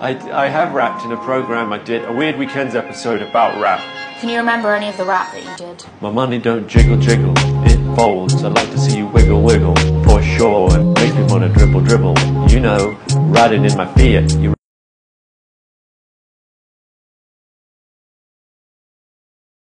I have rapped in a program I did, a Weird Weekends episode about rap. Can you remember any of the rap that you did? My money don't jiggle jiggle, it folds. I'd like to see you wiggle wiggle, for sure. It makes me wanna dribble dribble. You know, riding in my Fiat.